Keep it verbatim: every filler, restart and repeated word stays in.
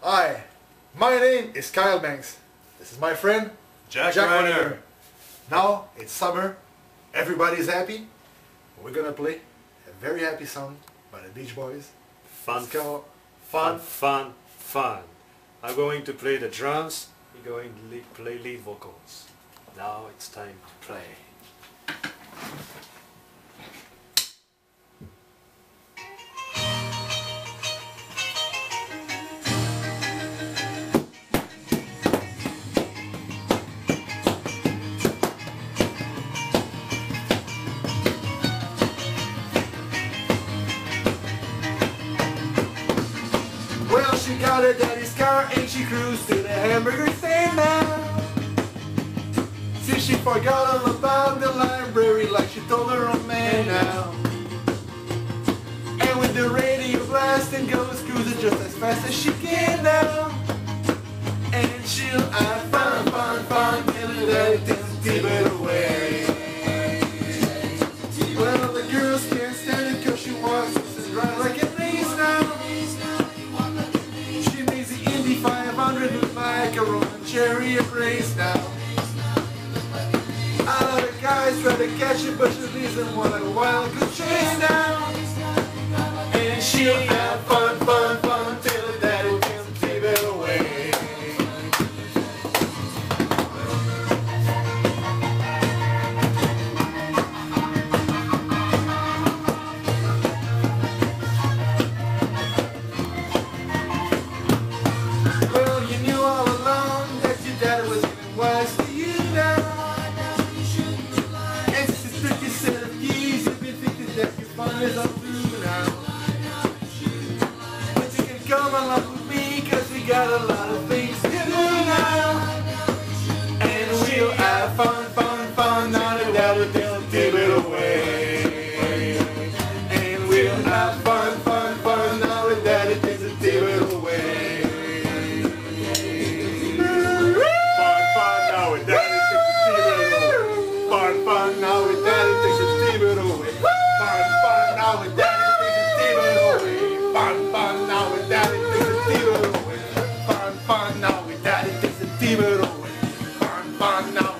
Hi, my name is Kyle Banks. This is my friend Jack, Jack Rydner. Rydner. Now it's summer, everybody's happy. We're gonna play a very happy song by the Beach Boys. Fun, Let's go. fun, fun, fun. I'm going to play the drums. You're going to lead, play lead vocals. Now it's time to play. Well, she got her daddy's car and she cruised to the hamburger stand now. Since she forgot all about the library like she told her own man now. And with the radio blasting goes cruising just as fast as she can now. And she'll have fun, fun, fun till the daddy takes the T-bird away. Well, the girls can't stand it cause she walks this right like a breeze now. She makes the Indy five hundred look like a Roman chariot race now. A lot of guys try to catch it, but she leaves them one like a wild goose chase now. And she'll have fun, fun, fun till the daddy takes the T-bird away. Well, you knew all along that your daddy was giving wise to you now. And since you took your set of keys, you've been thinking that your fun is all through now. But you can come along with me, cause we got a lot of things to do now. And we'll have fun, fun, fun, now that daddy takes the T-bird away. And we'll have fun, fun, fun, now that daddy takes the T-bird away. Fun, fun, now with daddy takes the T-bird away. Fun, fun, now with daddy takes the T-bird away. Fun, fun, now with daddy takes the T-bird away. Fun, fun, now with daddy takes the T-bird away. Fun, fun, now.